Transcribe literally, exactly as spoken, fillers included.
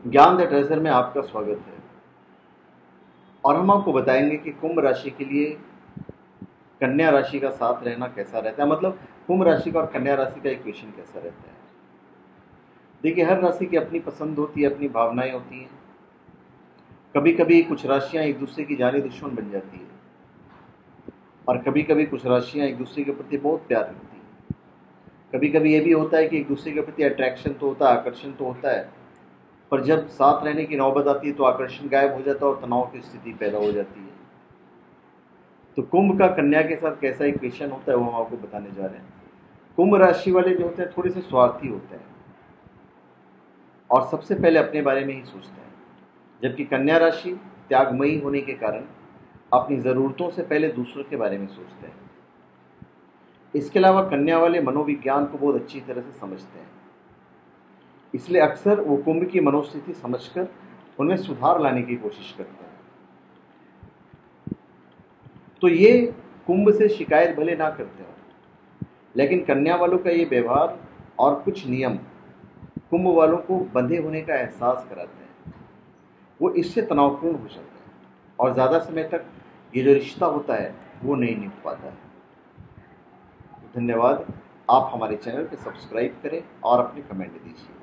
ज्ञान the treasure में आपका स्वागत है और हम आपको बताएंगे कि कुंभ राशि के लिए कन्या राशि का साथ रहना कैसा रहता है। मतलब कुंभ राशि का और कन्या राशि का इक्वेशन कैसा रहता है। देखिए, हर राशि की अपनी पसंद होती है, अपनी भावनाएं होती हैं। कभी कभी कुछ राशियां एक दूसरे की जानी दुश्मन बन जाती है और कभी कभी कुछ राशियां एक दूसरे के प्रति बहुत प्यार रखती हैं। कभी कभी ये भी होता है कि एक दूसरे के प्रति अट्रैक्शन तो होता है, आकर्षण तो होता है, पर जब साथ रहने की नौबत आती है तो आकर्षण गायब हो जाता है और तनाव की स्थिति पैदा हो जाती है। तो कुंभ का कन्या के साथ कैसा इक्वेशन होता है वो हम आपको बताने जा रहे हैं। कुंभ राशि वाले जो होते हैं थोड़े से स्वार्थी होते हैं और सबसे पहले अपने बारे में ही सोचते हैं, जबकि कन्या राशि त्यागमयी होने के कारण अपनी ज़रूरतों से पहले दूसरों के बारे में सोचते हैं। इसके अलावा कन्या वाले मनोविज्ञान को बहुत अच्छी तरह से समझते हैं, इसलिए अक्सर वो कुंभ की मनोस्थिति समझकर उनमें सुधार लाने की कोशिश करते हैं। तो ये कुंभ से शिकायत भले ना करते हो, लेकिन कन्या वालों का ये व्यवहार और कुछ नियम कुंभ वालों को बंधे होने का एहसास कराते हैं। वो इससे तनावपूर्ण हो जाते हैं और ज़्यादा समय तक ये जो रिश्ता होता है वो नहीं निभ पाता है। धन्यवाद। आप हमारे चैनल को सब्सक्राइब करें और अपने कमेंट दीजिए।